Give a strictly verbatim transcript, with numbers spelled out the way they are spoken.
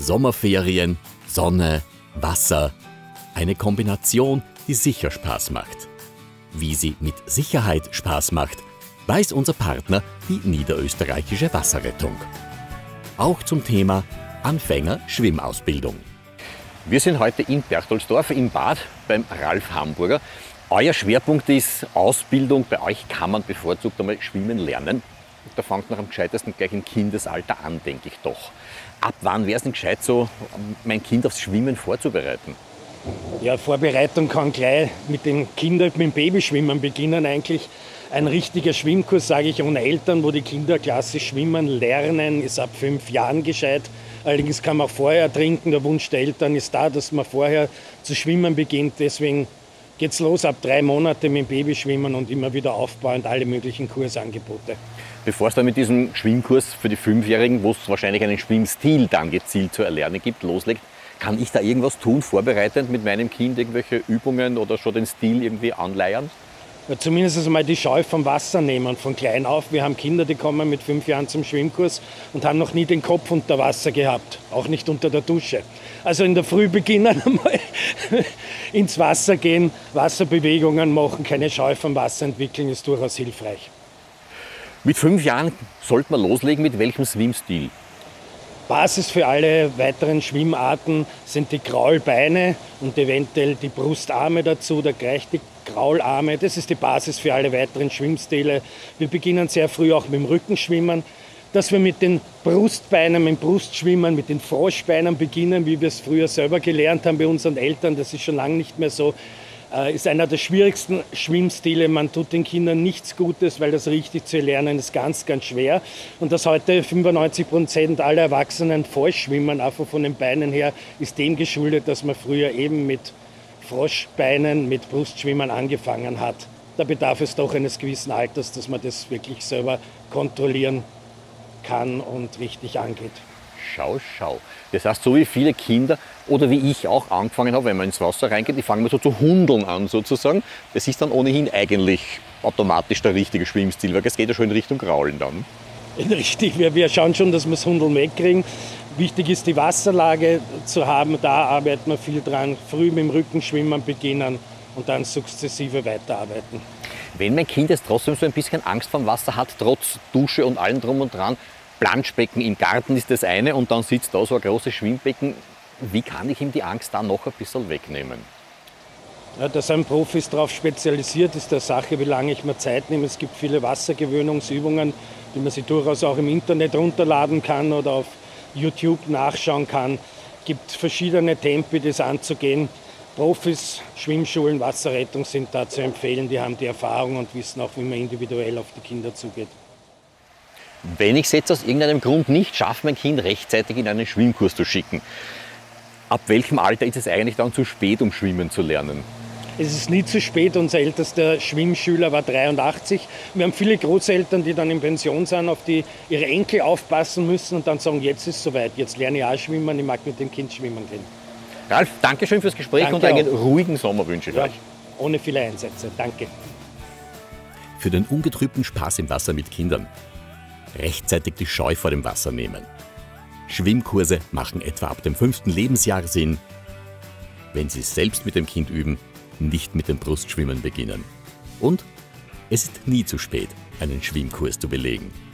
Sommerferien, Sonne, Wasser. Eine Kombination, die sicher Spaß macht. Wie sie mit Sicherheit Spaß macht, weiß unser Partner, die Niederösterreichische Wasserrettung. Auch zum Thema Anfänger-Schwimmausbildung. Wir sind heute in Berchtoldsdorf im Bad beim Ralf Hamburger. Euer Schwerpunkt ist Ausbildung. Bei euch kann man bevorzugt einmal schwimmen lernen. Da fängt man am gescheitesten gleich im Kindesalter an, denke ich doch. Ab wann wäre es denn gescheit, so mein Kind aufs Schwimmen vorzubereiten? Ja, Vorbereitung kann gleich mit den Kindern, mit dem Babyschwimmen beginnen eigentlich. Ein richtiger Schwimmkurs, sage ich, ohne Eltern, wo die Kinder klassisch schwimmen lernen, ist ab fünf Jahren gescheit. Allerdings kann man auch vorher trinken. Der Wunsch der Eltern ist da, dass man vorher zu schwimmen beginnt. Deswegen geht's los ab drei Monate mit dem Babyschwimmen und immer wieder aufbauend alle möglichen Kursangebote. Bevor es dann mit diesem Schwimmkurs für die Fünfjährigen, wo es wahrscheinlich einen Schwimmstil dann gezielt zu erlernen gibt, loslegt, kann ich da irgendwas tun, vorbereitend mit meinem Kind, irgendwelche Übungen oder schon den Stil irgendwie anleiern? Ja, zumindest einmal die Scheu vom Wasser nehmen, von klein auf. Wir haben Kinder, die kommen mit fünf Jahren zum Schwimmkurs und haben noch nie den Kopf unter Wasser gehabt, auch nicht unter der Dusche. Also in der Früh beginnen, einmal ins Wasser gehen, Wasserbewegungen machen, keine Scheu vom Wasser entwickeln, ist durchaus hilfreich. Mit fünf Jahren sollte man loslegen, mit welchem Schwimmstil? Basis für alle weiteren Schwimmarten sind die Kraulbeine und eventuell die Brustarme dazu, da gleich die Kraularme. Das ist die Basis für alle weiteren Schwimmstile. Wir beginnen sehr früh auch mit dem Rückenschwimmen, dass wir mit den Brustbeinen, mit dem Brustschwimmen, mit den Froschbeinen beginnen, wie wir es früher selber gelernt haben bei unseren Eltern. Das ist schon lange nicht mehr so. Ist einer der schwierigsten Schwimmstile. Man tut den Kindern nichts Gutes, weil das richtig zu lernen ist ganz, ganz schwer. Und dass heute fünfundneunzig Prozent aller Erwachsenen falsch schwimmen, einfach von den Beinen her, ist dem geschuldet, dass man früher eben mit Froschbeinen, mit Brustschwimmen angefangen hat. Da bedarf es doch eines gewissen Alters, dass man das wirklich selber kontrollieren kann und richtig angeht. Schau, schau. Das heißt, so wie viele Kinder oder wie ich auch angefangen habe, wenn man ins Wasser reingeht, die fangen mal so zu hundeln an sozusagen. Das ist dann ohnehin eigentlich automatisch der richtige Schwimmstil, weil es geht ja schon in Richtung Kraulen dann. Richtig, wir, wir schauen schon, dass wir das Hundeln wegkriegen. Wichtig ist, die Wasserlage zu haben, da arbeitet man viel dran. Früh mit dem Rückenschwimmen beginnen und dann sukzessive weiterarbeiten. Wenn mein Kind jetzt trotzdem so ein bisschen Angst vor dem Wasser hat, trotz Dusche und allem drum und dran, Planschbecken im Garten ist das eine und dann sitzt da so ein großes Schwimmbecken. Wie kann ich ihm die Angst da noch ein bisschen wegnehmen? Ja, da sind Profis darauf spezialisiert, ist der Sache, wie lange ich mir Zeit nehme. Es gibt viele Wassergewöhnungsübungen, die man sich durchaus auch im Internet runterladen kann oder auf YouTube nachschauen kann. Es gibt verschiedene Tempi, das anzugehen. Profis, Schwimmschulen, Wasserrettung sind da zu empfehlen. Die haben die Erfahrung und wissen auch, wie man individuell auf die Kinder zugeht. Wenn ich es jetzt aus irgendeinem Grund nicht schaffe, mein Kind rechtzeitig in einen Schwimmkurs zu schicken, ab welchem Alter ist es eigentlich dann zu spät, um schwimmen zu lernen? Es ist nie zu spät. Unser ältester Schwimmschüler war dreiundachtzig. Wir haben viele Großeltern, die dann in Pension sind, auf die ihre Enkel aufpassen müssen und dann sagen, jetzt ist es soweit, jetzt lerne ich auch schwimmen, ich mag mit dem Kind schwimmen gehen. Ralf, danke schön fürs Gespräch. Danke und einen auch. ruhigen Sommer wünsche ich ja, euch. Ohne viele Einsätze. Danke. Für den ungetrübten Spaß im Wasser mit Kindern rechtzeitig die Scheu vor dem Wasser nehmen. Schwimmkurse machen etwa ab dem fünften Lebensjahr Sinn. Wenn Sie selbst mit dem Kind üben, nicht mit dem Brustschwimmen beginnen. Und es ist nie zu spät, einen Schwimmkurs zu belegen.